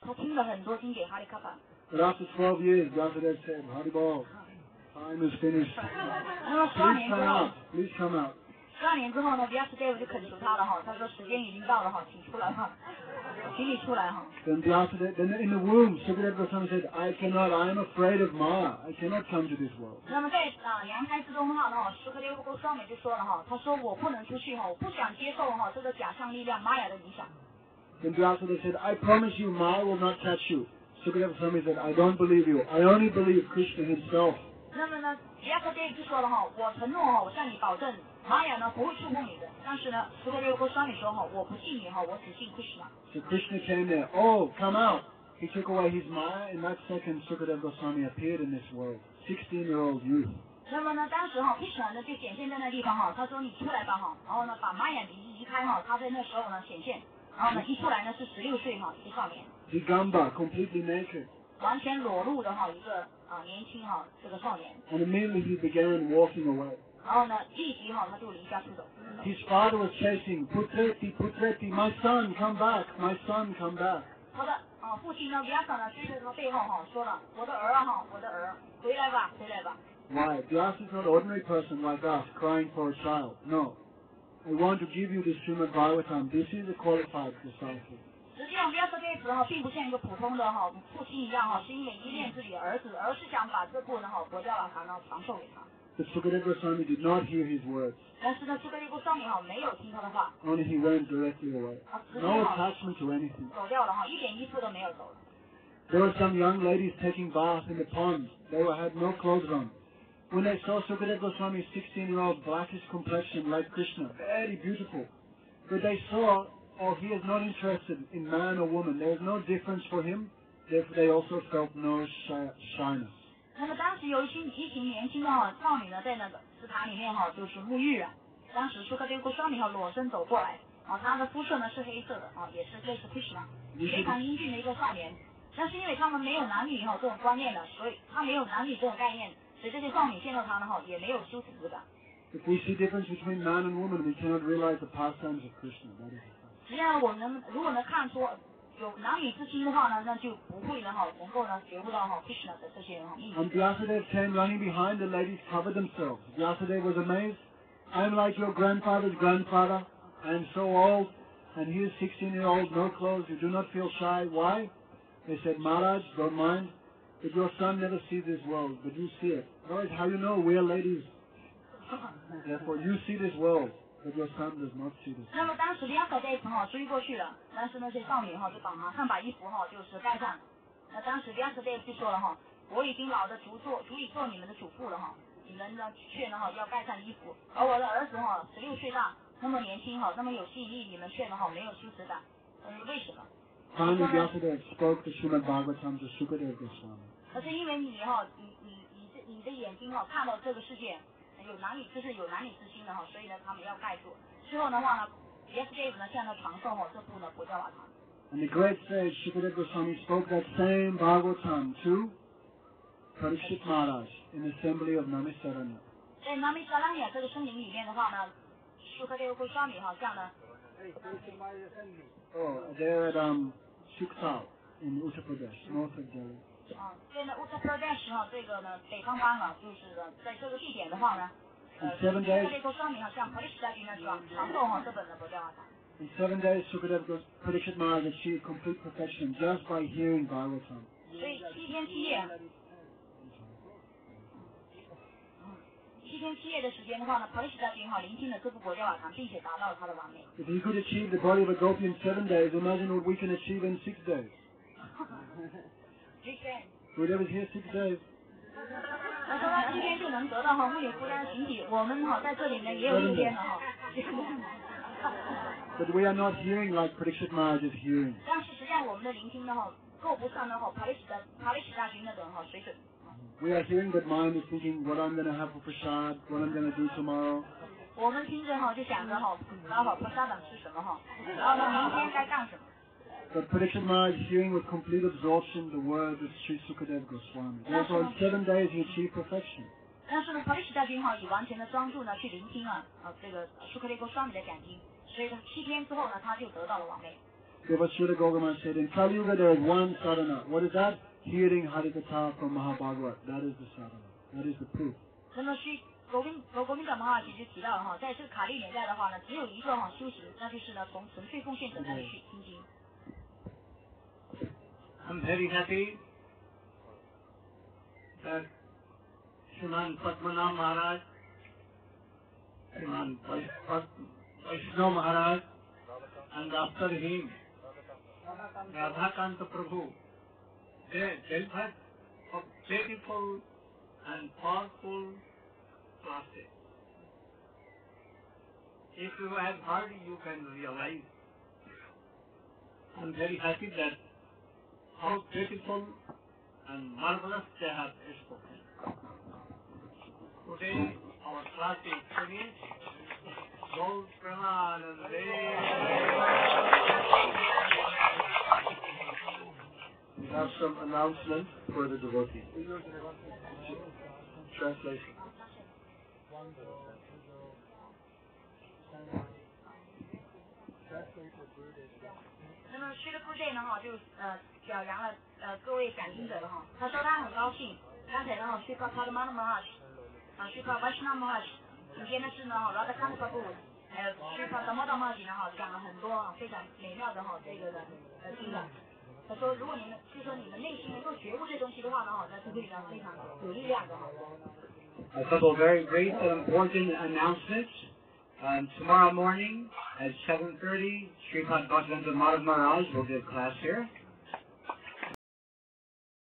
他听了很多经给哈利卡巴。 But after 12 years, Vyasadeva said, Haribol, time is finished. 那么12 Please 年之 come 后 out. Please come out. 12年之后呢 ，Vyasadeva 就恳求他了哈，他说时间已经到了哈，请出来哈，请你出来哈。 Then in the womb, Sukadeva Goswami said, I am afraid of Maya. I cannot come to this world. 那么在娘胎之中的话呢，Sukadeva Goswami就说了哈，他说我不能出去哈，我不想接受哈这个假象力量玛雅的影响。 Then Vyasadeva said, I promise you, Maya will not catch you. Sukadeva Goswami said, I don't believe you. I only believe Krishna himself. 那么呢 ，Vyasadeva 就说了哈，我承诺哈，我向你保证，玛雅呢不会触碰你的。但是呢，Sukadeva Goswami 说哈，我不信你哈，我只信 Krishna。 So Krishna came there. Oh, come out. He took away his Maya. In that second, Sukadeva Goswami appeared in this world. 16-year-old youth. 那么呢，当时哈 ，Krishna 呢就显现在那地方哈，他说你出来吧哈，然后呢把玛雅移开哈，他在那时候呢显现，然后呢一出来呢是16岁哈，一个少年。 Digamba, completely naked. 完全裸露的哈一个年轻哈这个少年。 And immediately he began walking away. 然后呢，立即哈他就离家出走。 His father was chasing, Putreti, Putreti, my son, come back, my son, come back. 他的父亲呢 Vyasa 呢追在他背后哈说了，我的儿哈，我的儿，回来吧，回来吧。 Why? Vyasa is not an ordinary person like us crying for a child. No. I want to give you this Srimad Bhagavatam. This is a qualified disciple. 实际上 Vyasa 这次哈并不像一个普通的哈父亲一样哈，是因为依恋自己的儿子，而是想把这部呢哈国教法堂呢传授给他。 But Sukadeva Goswami did not hear his words. 但是呢，Sukadeva Goswami哈没有听他的话。 Only he went directly away. No attachment to anything. 走掉了哈，一点依附都没有走了。 There were some young ladies taking bath in the pond. They had no clothes on. When they saw Sukadeva Goswami's 16-year-old blackish complexion like Krishna, very beautiful, but they saw, oh, he is not interested in man or woman. There is no difference for him. Therefore, they also felt no shyness. 那么当时有一群年轻的少女呢，在那个池塘里面就是沐浴啊。当时Sukadeva Goswami裸身走过来，他的肤色呢是黑色的也是类似 Krishna， 非常英俊的一个少年。但是因为他们没有男女这种观念的，所以他没有男女这种概念，所以这些少女见到他呢也没有羞耻之感。 If we see difference between man and woman, we cannot realize the pastimes of Krishna. That is the fact. 实际上，我们如果能看出有男女之心的话呢，那就不会呢能够呢觉悟到Krishna 的这些意义。 And Vyasadeva came running behind. The ladies covered themselves. Vyasadeva was amazed. I am like your grandfather's grandfather. I am so old, and he is 16-year-old, no clothes. You do not feel shy. Why? They said, Maharaj, don't mind, but your son never sees this world, but you see it. Otherwise, how you know we are ladies? Therefore, you see this world, but your son does not see this. 那么当时Vyasa 这一层追过去了，但是那些少女就马上把衣服就是盖上。那当时Vyasa 这就说了我已经老的足以做你们的主妇了你们呢却呢要盖上衣服，而我的儿子16岁大，那么年轻那么有吸引力，你们却呢没有羞耻感，为什么？ Finally, Vyasa spoke the Srimad Bhagavatam to Sukadeva Goswami. 可是因为你的眼睛看到这个世界有男女之事，有男女之心的所以呢他们要盖住。之后的话呢 ，Vyasa 呢向他传授这部呢国教法堂。 And the great sage Sukadeva Goswami spoke that same Bhagavatam to Parikshit Maharaj in the assembly of Namisaranya. 在 Namisaranya 这个森林里面的话呢，Sukadeva Goswami向呢。 Oh, they're at Suktal in Uttar Pradesh, north of Delhi. 在呢 Uttar Pradesh 这个呢北方邦就是在这个地点的话呢，Sukadeva Goswami向 Parikshit 呢传授这本的国教法堂。 In 7 days, Parikshit Maharaj achieved complete perfection just by hearing Bhagavatam. 所以7天7夜的时间的话呢 ，Parikshit 聆听了这部国教法堂，并且达到了他的完美。 If he could achieve the body of a gopi in 7 days, imagine what we can achieve in 6 days. Whoever is here 6 days. 他说他7天就能得到木女夫人的形体，我们在这里呢也有6天了 But we are not hearing like Parikshit Maharaj is hearing. 但是实际上我们的聆听呢够不上Parikshit 君那种水准。 We are hearing, but mind is thinking what I'm going to have for prasad, what I'm going to do tomorrow. 我们听着就想着然后prasad吃什么然后呢明天该干什么。 But Parikshit Maharaj is hearing with complete absorption the words of Sri Sukadeva Goswami. Therefore, in 7 days he achieved perfection. 但是呢 Parikshit 君以完全的专注呢去聆听这个Sukadeva Goswami 的讲经，所以7天之后呢他就得到了完美。 Devasudha Gogama said, in Kali Yuga there is one sadhana. What is that? Hearing Harikatha from Mahabhagavad. That is the sadhana. That is the proof. 那么罗国明长哈其实提到了哈，在这个卡利年代的话呢，只有一个哈修行，那就是呢从纯粹奉献者那里去听经。 I'm very happy that Shriman Padmanabh Maharaj, Shriman Vaishnav Maharaj, and after him, Radhakanta Prabhu, they delivered a beautiful and powerful classes. If you have heard, you can realize. I'm very happy that how beautiful and marvelous they have spoken. Today our class is finished. Lord Premanande. We have some announcements for the devotees. Translation. 那么虚的部队呢哈就表扬了各位讲经者的哈，他说他很高兴，刚才呢虚帕帕的玛纳玛哈，虚帕瓦什纳玛哈，今天呢是呢哈拉达康的巴布，还有虚帕达摩达玛吉呢哈讲了很多非常美妙的哈这个的经文。他说如果你们就说你们内心能够觉悟这东西的话呢哈，那是非常非常有力量的哈。 A couple of very great and important announcements. Tomorrow morning at 7:30, Sripad Bhaktivedanta Maharaj will give class here.